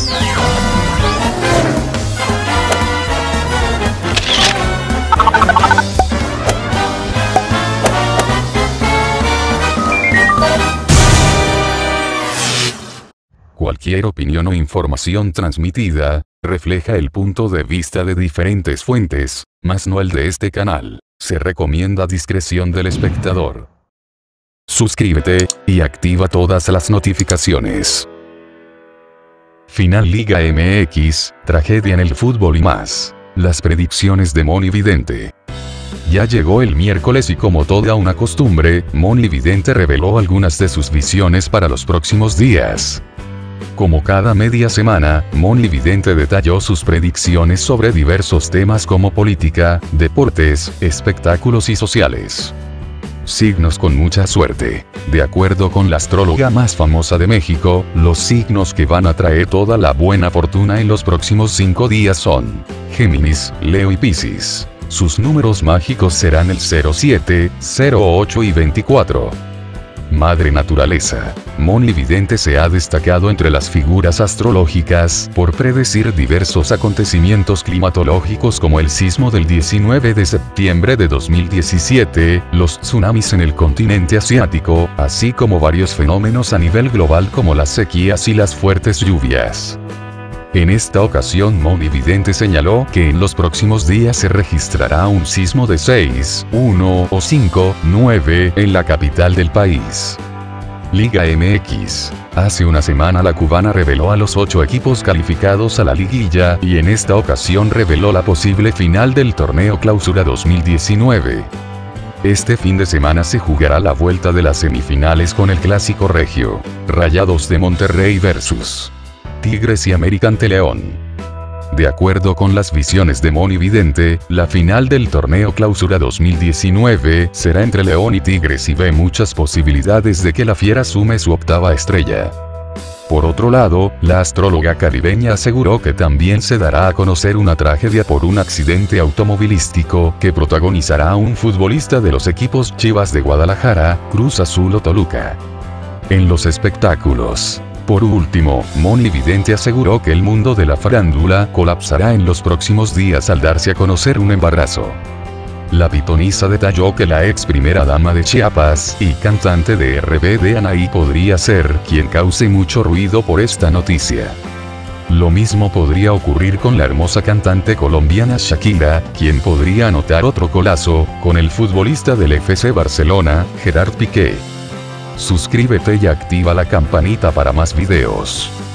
Cualquier opinión o información transmitida, refleja el punto de vista de diferentes fuentes, mas no el de este canal. Se recomienda discreción del espectador. Suscríbete, y activa todas las notificaciones. Final Liga MX, tragedia en el fútbol y más. Las predicciones de Moni Vidente. Ya llegó el miércoles y como toda una costumbre, Moni Vidente reveló algunas de sus visiones para los próximos días. Como cada media semana, Moni Vidente detalló sus predicciones sobre diversos temas como política, deportes, espectáculos y sociales. Signos con mucha suerte. De acuerdo con la astróloga más famosa de México, los signos que van a traer toda la buena fortuna en los próximos 5 días son Géminis, Leo y Piscis. Sus números mágicos serán el 07, 08 y 24. Madre Naturaleza. Moni Vidente se ha destacado entre las figuras astrológicas por predecir diversos acontecimientos climatológicos como el sismo del 19 de septiembre de 2017, los tsunamis en el continente asiático, así como varios fenómenos a nivel global como las sequías y las fuertes lluvias. En esta ocasión Moni Vidente señaló que en los próximos días se registrará un sismo de 6, 1 o 5, 9 en la capital del país. Liga MX. Hace una semana la cubana reveló a los 8 equipos calificados a la liguilla y en esta ocasión reveló la posible final del torneo Clausura 2019. Este fin de semana se jugará la vuelta de las semifinales con el clásico regio. Rayados de Monterrey vs. Tigres y América ante León. De acuerdo con las visiones de Moni Vidente, la final del torneo Clausura 2019 será entre León y Tigres y ve muchas posibilidades de que la Fiera sume su 8ª estrella. Por otro lado, la astróloga caribeña aseguró que también se dará a conocer una tragedia por un accidente automovilístico que protagonizará a un futbolista de los equipos Chivas de Guadalajara, Cruz Azul o Toluca. En los espectáculos. Por último, Moni Vidente aseguró que el mundo de la farándula colapsará en los próximos días al darse a conocer un embarazo. La pitonisa detalló que la ex primera dama de Chiapas y cantante de RBD Anaí podría ser quien cause mucho ruido por esta noticia. Lo mismo podría ocurrir con la hermosa cantante colombiana Shakira, quien podría anotar otro golazo con el futbolista del FC Barcelona, Gerard Piqué. Suscríbete y activa la campanita para más videos.